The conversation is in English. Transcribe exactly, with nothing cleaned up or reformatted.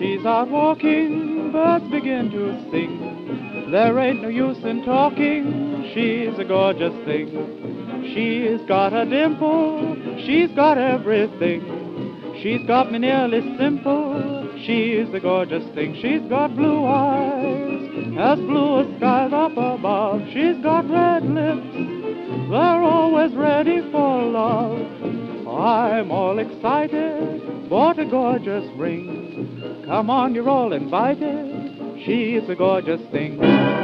She's out walking, birds begin to sing. There ain't no use in talking, she's a gorgeous thing. She's got a dimple, she's got everything. She's got me nearly simple, she's a gorgeous thing. She's got blue eyes, as blue as skies up above. She's got red lips, they're always ready for love. I'm all excited, bought a gorgeous ring. Come on, you're all invited, she's a gorgeous thing.